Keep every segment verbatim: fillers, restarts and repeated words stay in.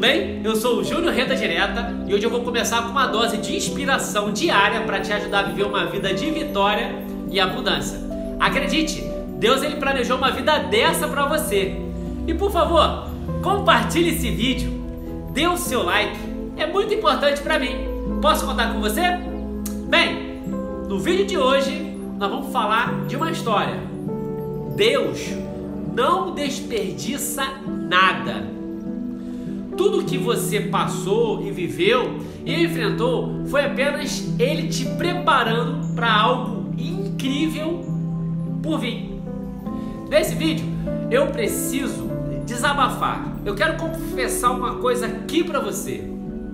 bem? Eu sou o Júnior Renda Direta e hoje eu vou começar com uma dose de inspiração diária para te ajudar a viver uma vida de vitória e abundância. Acredite, Deus ele planejou uma vida dessa para você. E por favor, compartilhe esse vídeo, dê o seu like, é muito importante para mim. Posso contar com você? Bem, no vídeo de hoje nós vamos falar de uma história. Deus não desperdiça nada. Tudo que você passou e viveu e enfrentou foi apenas Ele te preparando para algo incrível por vir. Nesse vídeo eu preciso desabafar. Eu quero confessar uma coisa aqui para você.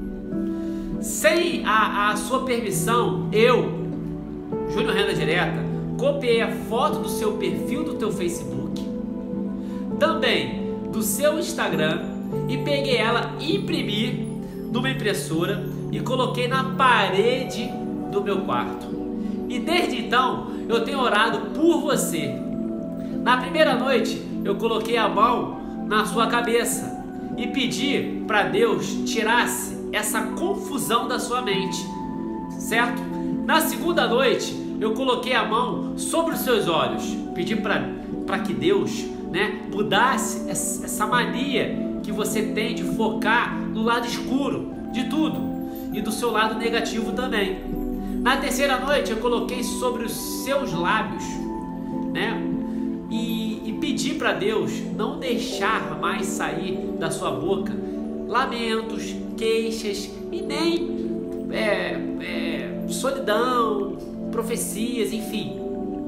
Sem a, a sua permissão, eu, Júnior Renda Direta, copiei a foto do seu perfil do teu Facebook, também do seu Instagram, e peguei ela, imprimi numa impressora e coloquei na parede do meu quarto. E desde então eu tenho orado por você. Na primeira noite eu coloquei a mão na sua cabeça e pedi para Deus tirasse essa confusão da sua mente, certo? Na segunda noite eu coloquei a mão sobre os seus olhos, pedi para para que Deus, né, mudasse essa mania que você tem de focar no lado escuro de tudo e do seu lado negativo também. Na terceira noite eu coloquei sobre os seus lábios, né, e, e pedi para Deus não deixar mais sair da sua boca lamentos, queixas e nem é, é, solidão, profecias, enfim.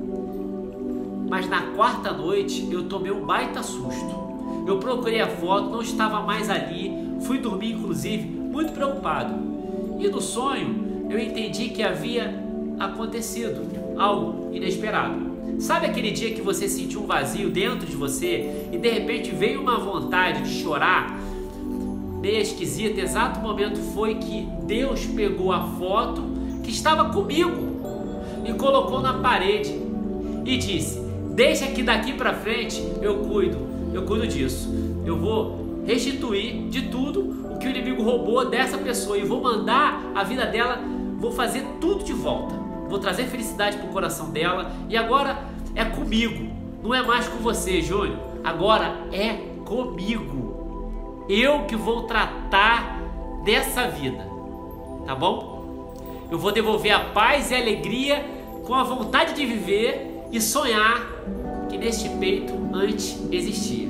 Mas na quarta noite eu tomei um baita susto. Eu procurei a foto, não estava mais ali, fui dormir inclusive muito preocupado. E no sonho eu entendi que havia acontecido algo inesperado. Sabe aquele dia que você sentiu um vazio dentro de você e de repente veio uma vontade de chorar, meio esquisita? Exato momento foi que Deus pegou a foto que estava comigo e colocou na parede e disse: deixa que daqui para frente eu cuido, eu cuido disso. Eu vou restituir de tudo o que o inimigo roubou dessa pessoa e vou mandar a vida dela, vou fazer tudo de volta. Vou trazer felicidade para o coração dela e agora é comigo, não é mais com você, Júnior. Agora é comigo. Eu que vou tratar dessa vida, tá bom? Eu vou devolver a paz e a alegria com a vontade de viver e sonhar que neste peito antes existia.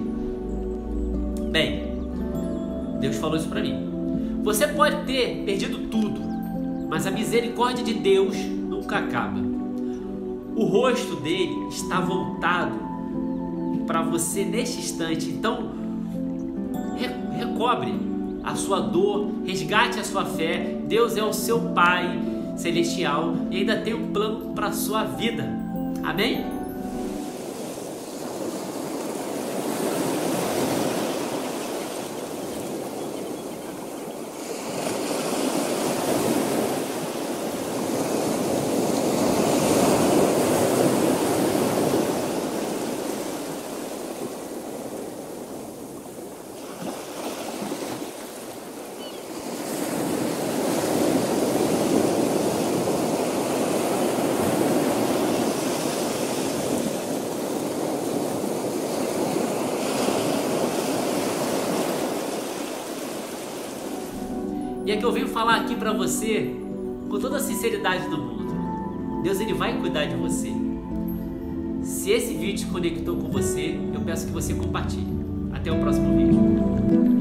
Bem, Deus falou isso para mim. Você pode ter perdido tudo, mas a misericórdia de Deus nunca acaba. O rosto dele está voltado para você neste instante. Então, recobre a sua dor, resgate a sua fé. Deus é o seu Pai Celestial e ainda tem um plano para a sua vida. Amém? E é que eu venho falar aqui para você com toda a sinceridade do mundo. Deus ele vai cuidar de você. Se esse vídeo te conectou com você, eu peço que você compartilhe. Até o próximo vídeo.